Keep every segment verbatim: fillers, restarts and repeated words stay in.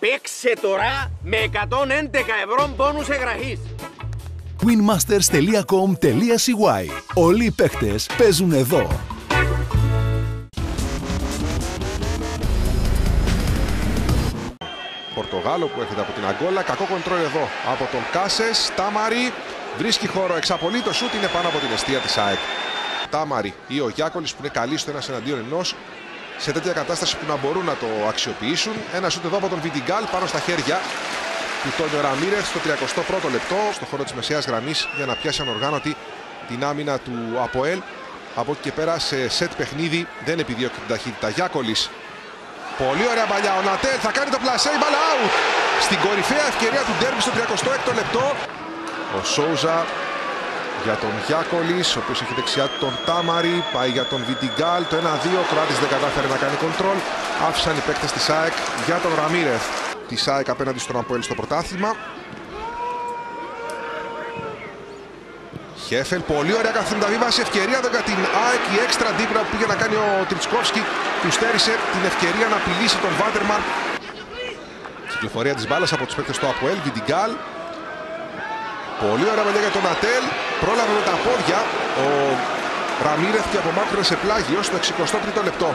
Παίξε τώρα με εκατόν έντεκα ευρώ πόνους εγγραφής. winmasters τελεία com τελεία c y. Όλοι οι παίκτες παίζουν εδώ. Πορτογάλο που έρχεται από την Αγκόλα. Κακό κοντρόλ εδώ από τον Κάσες. Τάμαρη βρίσκει χώρο, εξαπολύει το σούτ, είναι πάνω από την εστία της ΑΕΚ. Τάμαρη ή ο Γιάκολης που είναι καλοί στο ένας εναντίον ενός, σε τέτοια κατάσταση που να μπορούν να το αξιοποιήσουν. Ένα σούτ εδώ από τον Βιντιγκάλ πάνω στα χέρια του Τόνιο Ραμίρεθ στο τριακοστό πρώτο λεπτό, στο χώρο της μεσαίας γραμμής, για να πιάσει ανοργάνωτη την άμυνα του ΑΠΟΕΛ. Από εκεί και πέρα σε σετ παιχνίδι δεν επιδιώκει την ταχύτητα. Γιάκολης. Πολύ ωραία παλιά. Ο Νατέλ θα κάνει το πλασέ, η μπάλα out. Στην κορυφαία ευκαιρία του ντέρμπι στο τριακοστό έκτο λεπτό. Ο Σόουζα για τον Γιάκολης, ο οποίος έχει δεξιά τον Τάμαρη. Πάει για τον Βιντιγκάλ. Το ένα δύο. Ο Κροάτης δεν κατάφερε να κάνει κοντρόλ. Άφησαν οι παίκτες της ΑΕΚ για τον Ραμίρεθ. Της ΑΕΚ απέναντι στον ΑΠΟΕΛ στο πρωτάθλημα. Χέφελ, πολύ ωραία καθημερινή ευκαιρία εδώ για την ΑΕΚ. Η έξτρα δίπλα που πήγε να κάνει ο Τριτσκόφσκι του στέρισε την ευκαιρία να απειλήσει τον Βάτερμαν. Κυκλοφορία της μπάλας από τους παίκτες του ΑΠΟΕΛ. Βιντιγκάλ. Πολύ ωραία παλιά για τον Νατέλ. Πρόλαβε με τα πόδια ο Ραμίρεθ και απομάκρυνε σε πλάγιο στο εξηκοστό τρίτο λεπτό.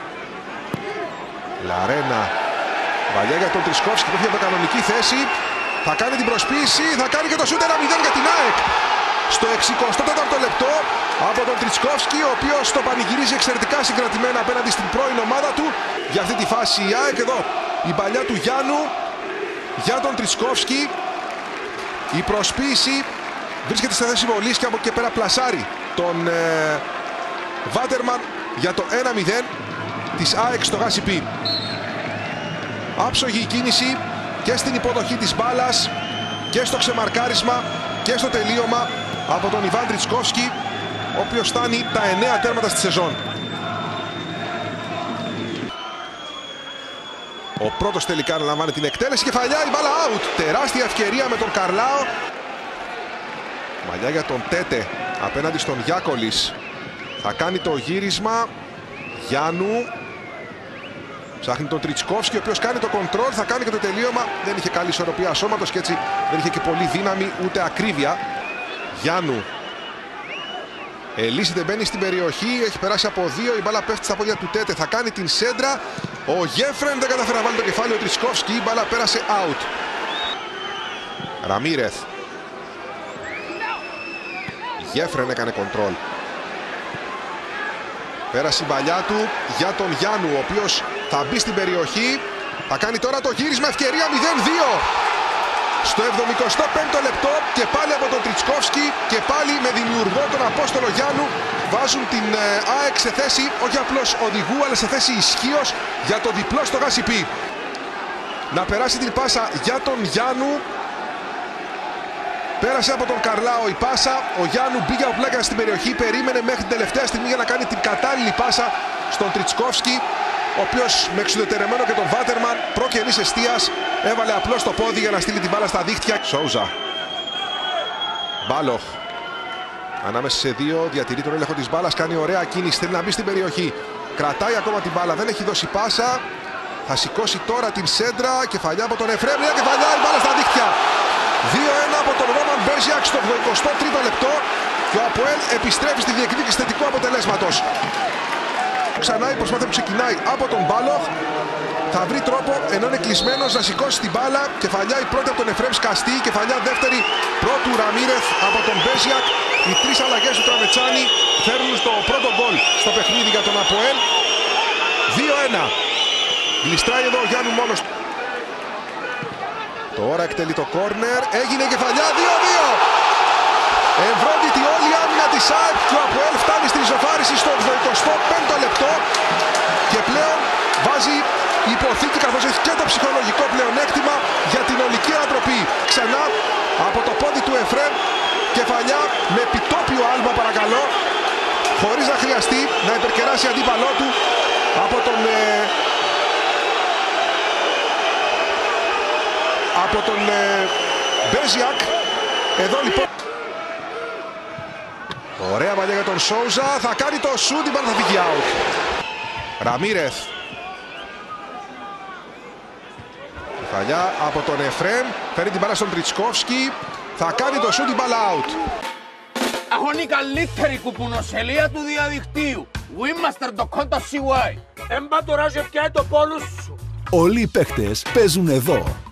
Λαρένα. Βαλιά για τον Τρισκόφσκι που έχει από κανονική θέση. Θα κάνει την προσποίηση. Θα κάνει και το σούτ ένα μηδέν για την ΑΕΚ. Στο εξηκοστό τέταρτο λεπτό από τον Τρισκόφσκι, ο οποίος το πανηγυρίζει εξαιρετικά συγκρατημένα απέναντι στην πρώην ομάδα του. Για αυτή τη φάση η ΑΕΚ εδώ. Η παλιά του Γιάννου για τον Τρισκόφσκι. Η προσποίηση βρίσκεται στη θέση βολής και από εκεί και πέρα πλασάρει τον ε, Βάτερμαν για το ένα μηδέν της ΑΕΚ στο Γασιπί. Άψογη η κίνηση και στην υποδοχή της μπάλας και στο ξεμαρκάρισμα και στο τελείωμα από τον Ιβάν Τρισκόφσκι, ο οποίος φτάνει τα εννέα τέρματα στη σεζόν. Ο πρώτος τελικά αναλαμβάνει την εκτέλεση, κεφαλιά, η μπάλα out. Τεράστια ευκαιρία με τον Καρλάο. Μαλλιά για τον Τέτε απέναντι στον Γιάκολης. Θα κάνει το γύρισμα. Γιάννου. Ψάχνει τον Τριτσκόφσκι, ο οποίος κάνει το κοντρόλ, θα κάνει και το τελείωμα. Δεν είχε καλή ισορροπία σώματος και έτσι δεν είχε και πολύ δύναμη ούτε ακρίβεια. Γιάννου. Ελίσι δεν μπαίνει στην περιοχή, έχει περάσει από δύο, η μπάλα πέφτει στα πόδια του Τέτε. Θα κάνει την σέντρα. Ο Γέφρεν δεν καταφέρει να βάλει το κεφάλι, ο Τρισκόφσκι, η μπάλα πέρασε out. Ραμίρεθ. Γέφρεν έκανε κοντρόλ. Πέρασε η μπαλιά του για τον Γιάννου, ο οποίος θα μπει στην περιοχή. Θα κάνει τώρα το γύρισμα, ευκαιρία μηδέν δύο. Στο εβδομηκοστό πέμπτο λεπτό και πάλι από τον Τριτσκόφσκι και πάλι με δημιουργό τον Απόστολο Γιάννου βάζουν την ΑΕΚ σε θέση όχι απλώς οδηγού αλλά σε θέση ισχύως για το διπλό στο Γασιπί. Να περάσει την πάσα για τον Γιάννου. Πέρασε από τον Καρλάο η πάσα. Ο Γιάννου μπήκε από πλάκα στην περιοχή. Περίμενε μέχρι την τελευταία στιγμή για να κάνει την κατάλληλη πάσα στον Τριτσκόφσκι, ο οποίος με εξουδετερεμένο και τον Βάτερμαν προκαιρής εστίας έβαλε απλώς το πόδι για να στείλει την μπάλα στα δίχτυα. Σόουζα. Μπάλοχ. Ανάμεσα σε δύο, διατηρεί τον έλεγχο της μπάλας, κάνει ωραία κίνηση, θέλει να μπει στην περιοχή. Κρατάει ακόμα την μπάλα, δεν έχει δώσει πάσα. Θα σηκώσει τώρα την σέντρα, κεφαλιά από τον Εφρέμ, μια κεφαλιά, η μπάλα στα δίχτυα. δύο ένα από τον Ρόμαν Μπέζιακ στο ογδοηκοστό τρίτο λεπτό και ο ΑΠΟΕΛ επιστρέφει στη διεκδίκηση θετικού αποτελέσματος. Ξανά η προσπάθεια που ξεκινάει από τον Μπάλοχ. Θα βρει τρόπο, ενώ είναι κλεισμένος, να σηκώσει την μπάλα. Κεφαλιά η πρώτη από τον Εφρέμ Σκαστή, κεφαλιά δεύτερη πρώτου Ραμίρεθ από τον Μπέζιακ. Οι τρεις αλλαγές του Τραβετσάνη φέρνουν στο πρώτο γκολ στο παιχνίδι για τον ΑΠΟΕΛ. δύο ένα. Γλιστράει εδώ ο Γιάννου μόνος. Τώρα εκτελεί το κόρνερ, έγινε η κεφαλιά, δύο δύο. Ευρώδητη όλη η άμυνα της ΑΕΚ και ο ΑΠΟΕΛ φτάνει στην ισοφάριση στο ογδοηκοστό πέμπτο λεπτό και πλέον βάζει υποθήκη, καθώς έχει και το ψυχολογικό πλεονέκτημα για την ολική ανατροπή. Ξανά από το πόδι του Εφρέμ, κεφαλιά με επιτόπιο άλμα παρακαλώ, χωρίς να χρειαστεί να υπερκεράσει αντίπαλό του από τον ε, από τον ε, Μπέζιακ. Εδώ λοιπόν ωραία παλιά για τον Σόουζα, θα κάνει το σούτ, την μπάλα θα φύγει out. Ραμίρεθ. παλιά από τον Εφρέμ. Φέρει την μπάλα στον Τριτσκόφσκι. Θα κάνει το σούτ, η μπάλα out. Έχω η καλύτερη κουπουνοσελεία του διαδικτύου. Winmaster τελεία com τελεία σι γουάι. Έμπα τώρα και πιάει το πόλο σου. Όλοι οι παίκτες παίζουν εδώ.